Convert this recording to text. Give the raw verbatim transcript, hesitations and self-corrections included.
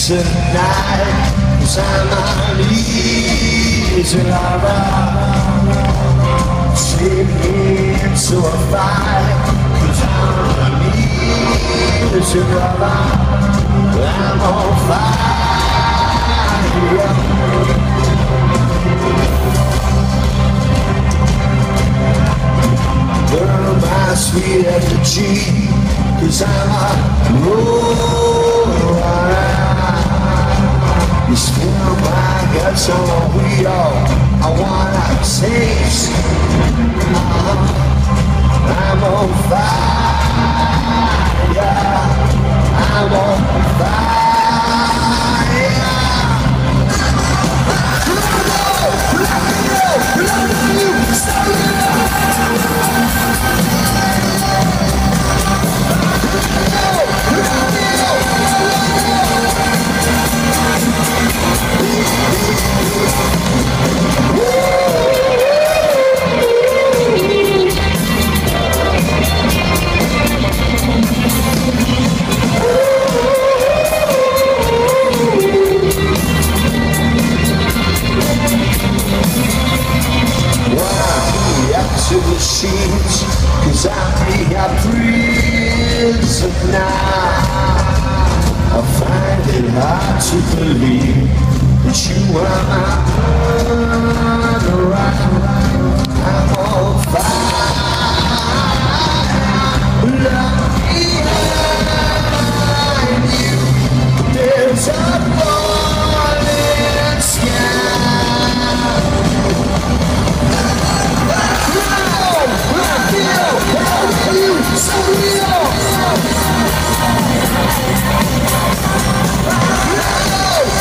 tonight, 'cause I'm on easy lover. Take me into a fight, 'cause I'm on easy lover. I'm on fire. Burn my sweet energy, 'cause I'm a roller. You spin my guts on a wheel, I wanna taste. uh, I'm on fire, I'm on fire. To the sheets, 'cause I'm a prisoner now. I find it hard to believe that you are my murderer.